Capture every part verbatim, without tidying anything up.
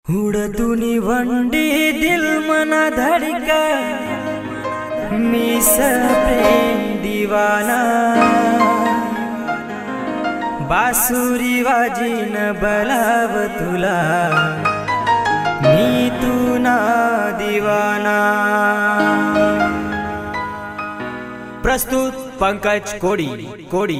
हुडतुनी वंडी दिल मना धड़का मिस प्रेम दीवाना बासुरी वाजीन बलाव तुला मी तू ना दीवाना। प्रस्तुत पंकज कोडी कोडी।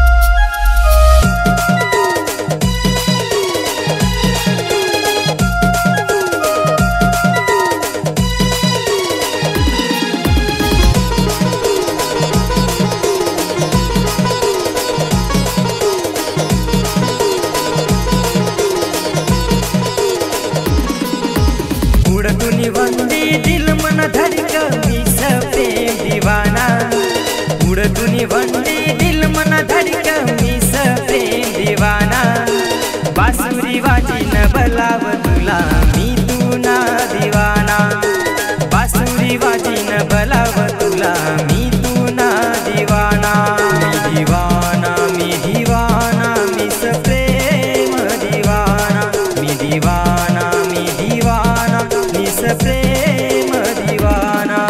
उड़तुनी वंदी दिल मन धड़का मिस प्रेम दीवाना। उड़तुनी वंदी दिल मन धड़का मिस प्रेम दीवाना बासुरी वाजीन बलाव तुला मी तू ना दीवाना। बासुरी वाजीन बलाव तुला मी तू ना दीवाना। मी दीवाना मी दीवाना मिस प्रेम दीवाना। मी दीवाना मी दीवाना मिस प्रेम दीवाना।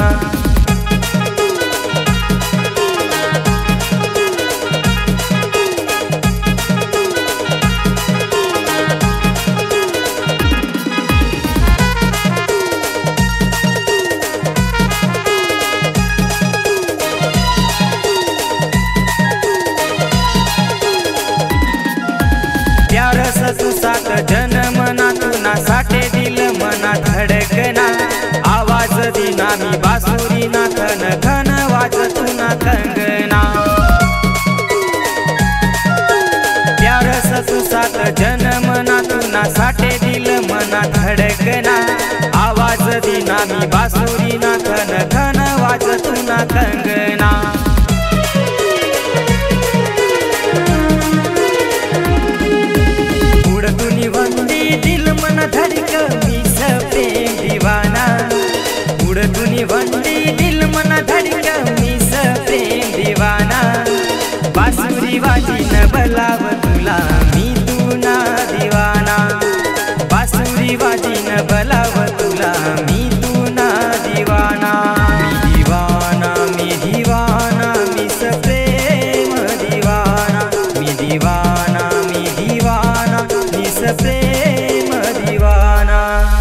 प्यार सतु सात जन्म ना तू ना साठे दिल मना धड़कना। आवाज दीना मी बासुरी ना खन खन वाज तू ना कंगना। प्यार सतु सात जन्म ना तू ना साठे दिल मना धड़कना। आवाज दीना मी बासुरी ना खन खन वाज तू ना कंगना। उड़तुनी वंदी दिल मन धड़का मिस प्रेम दीवाना। उड़तुनी वंदी दिल मन धड़का मिस प्रेम दीवाना बासुरी वाजीन बलाव तुला मी तू ना दीवाना। बासुरी वाजीन बलाव तुला मी तू ना दीवाना। मी दीवाना मी दीवाना मिस प्रेम दीवाना। मी दीवाना मी दीवाना मिस प्रेम दीवाना।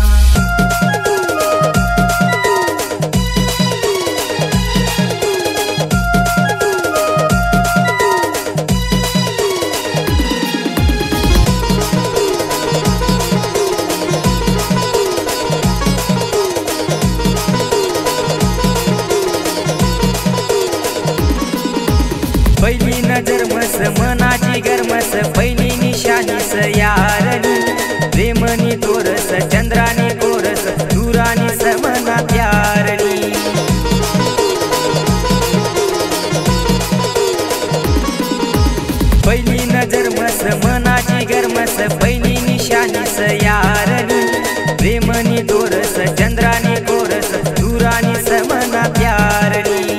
पहिली नजर मस मनाची गरमस पहिली निशानी स यारनी। प्रेमनी तोरस चंद्रानी कोरस दुरानी स मना प्यारनी। पहिली नजर मस मनाची गरमस पहिली निशानी स यारनी। प्रेमनी तोरस चंद्रानी कोरस दुरानी स मना प्यारनी।